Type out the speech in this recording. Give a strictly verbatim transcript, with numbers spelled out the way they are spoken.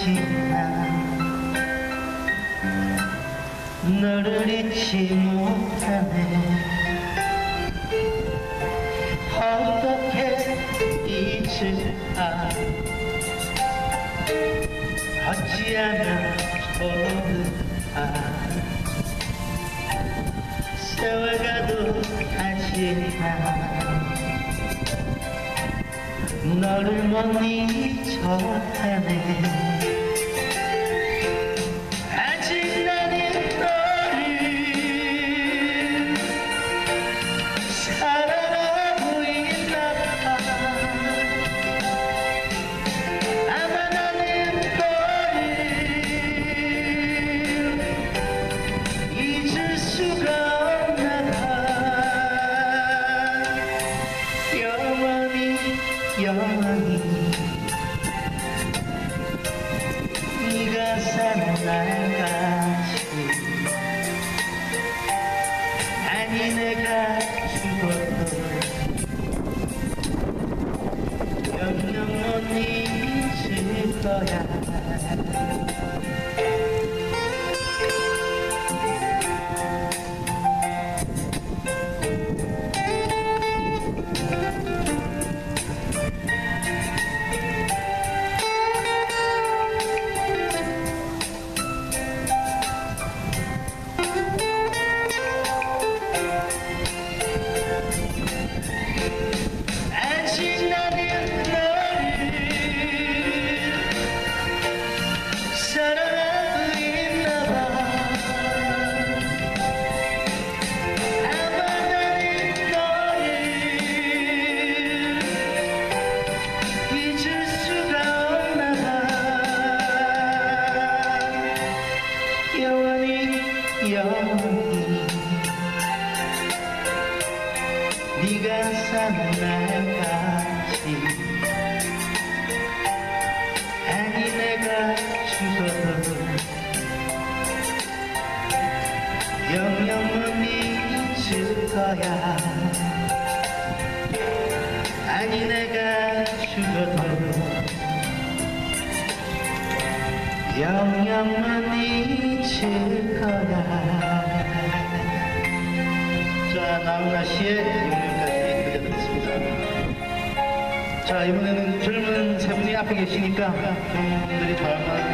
하지만 너를 잊지 못하네. 어떻게 잊을까? 어찌하면 좋을까? 세월가도 하지만 너를 못 잊어가네. 아직 나는 너를 사랑하고 있나봐. 아마 나는 너를 잊을 수가 없나봐. 영원히 영원히 네가 사는 날까지. 아니 내가 죽어도 영영 못 잊을 거야. 영원히 네가 사는 날까지. 아니 내가 죽어도 영영 못 잊을 거야. 아니 내가 죽어도 영영 못 잊을 거야. 자, 나훈아 씨의 영영까지 들려드렸습니다. 자, 이번에는 젊은 세 분이 앞에 계시니까 그분들이 더